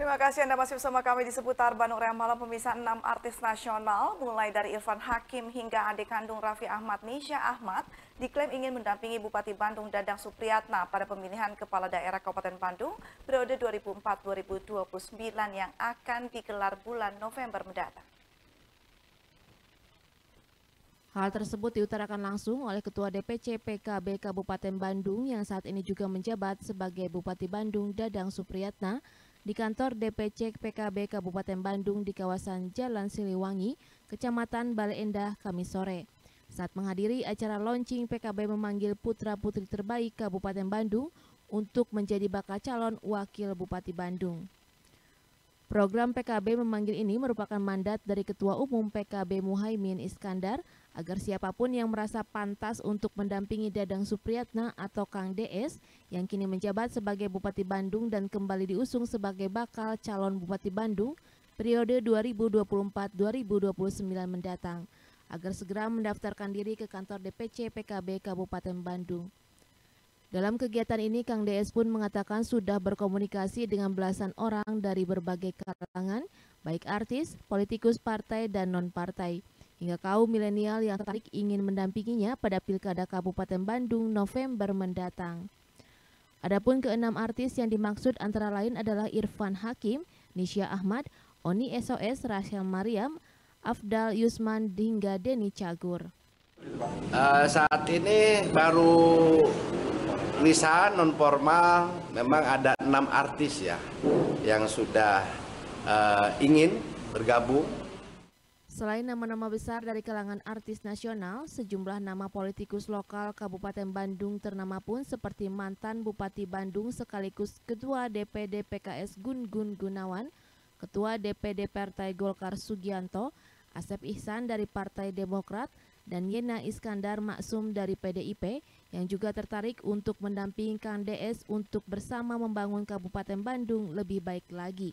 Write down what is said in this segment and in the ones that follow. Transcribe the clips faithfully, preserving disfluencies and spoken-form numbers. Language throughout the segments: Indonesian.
Terima kasih Anda masih bersama kami di seputar Bandung Raya Malam. Pemirsa, enam artis nasional mulai dari Irfan Hakim hingga adik kandung Raffi Ahmad, Nisha Ahmad, diklaim ingin mendampingi Bupati Bandung Dadang Supriyatna pada pemilihan Kepala Daerah Kabupaten Bandung periode dua ribu empat sampai dua ribu dua puluh sembilan yang akan digelar bulan November mendatang. Hal tersebut diutarakan langsung oleh Ketua D P C P K B Kabupaten Bandung yang saat ini juga menjabat sebagai Bupati Bandung Dadang Supriyatna di kantor D P C P K B Kabupaten Bandung di kawasan Jalan Siliwangi, Kecamatan Bale Endah, Kamis sore. Saat menghadiri acara launching, P K B memanggil putra-putri terbaik Kabupaten Bandung untuk menjadi bakal calon wakil Bupati Bandung. Program P K B memanggil ini merupakan mandat dari Ketua Umum P K B Muhaimin Iskandar agar siapapun yang merasa pantas untuk mendampingi Dadang Supriyatna atau Kang D S yang kini menjabat sebagai Bupati Bandung dan kembali diusung sebagai bakal calon Bupati Bandung periode dua ribu dua puluh empat sampai dua ribu dua puluh sembilan mendatang agar segera mendaftarkan diri ke kantor D P C P K B Kabupaten Bandung. Dalam kegiatan ini, Kang D S pun mengatakan sudah berkomunikasi dengan belasan orang dari berbagai kalangan, baik artis, politikus partai, dan non-partai, hingga kaum milenial yang tertarik ingin mendampinginya pada Pilkada Kabupaten Bandung November mendatang. Adapun keenam artis yang dimaksud antara lain adalah Irfan Hakim, Nisha Ahmad, Oni S O S, Rachel Mariam, Afdal Yusman, hingga Denny Cagur. Uh, saat ini baru lisan non formal, memang ada enam artis ya yang sudah uh, ingin bergabung. Selain nama-nama besar dari kalangan artis nasional, sejumlah nama politikus lokal Kabupaten Bandung ternama pun seperti mantan Bupati Bandung sekaligus Ketua D P D P K S Gun Gun Gunawan, Ketua D P D Partai Golkar Sugianto, Asep Ihsan dari Partai Demokrat, dan Yena Iskandar Maksum dari P D I P yang juga tertarik untuk mendampingi Kang D S untuk bersama membangun Kabupaten Bandung lebih baik lagi.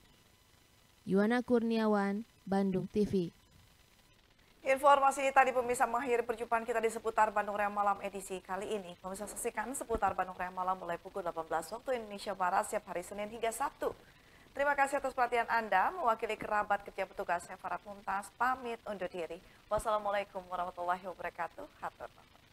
Yuwana Kurniawan, Bandung T V. Informasi tadi pemirsa mengakhiri perjumpaan kita di seputar Bandung Raya Malam edisi kali ini. Pemirsa saksikan seputar Bandung Raya Malam mulai pukul delapan belas waktu Indonesia Barat setiap hari Senin hingga Sabtu. Terima kasih atas perhatian Anda. Mewakili kerabat kerja petugas, saya Farah Mumtaz pamit undur diri. Wassalamualaikum warahmatullahi wabarakatuh. Hatur nuhun.